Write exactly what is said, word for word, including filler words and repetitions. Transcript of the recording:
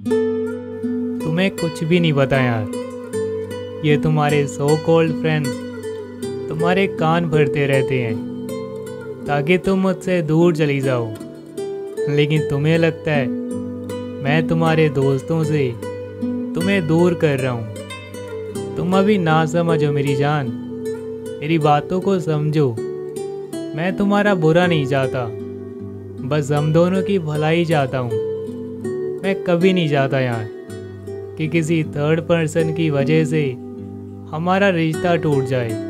तुम्हें कुछ भी नहीं पता यार। ये तुम्हारे सो कॉल्ड फ्रेंड्स तुम्हारे कान भरते रहते हैं ताकि तुम मुझसे दूर चली जाओ, लेकिन तुम्हें लगता है मैं तुम्हारे दोस्तों से तुम्हें दूर कर रहा हूँ। तुम अभी ना समझो मेरी जान, मेरी बातों को समझो। मैं तुम्हारा बुरा नहीं चाहता, बस हम दोनों की भलाई चाहता हूँ। मैं कभी नहीं चाहता यार कि किसी थर्ड पर्सन की वजह से हमारा रिश्ता टूट जाए।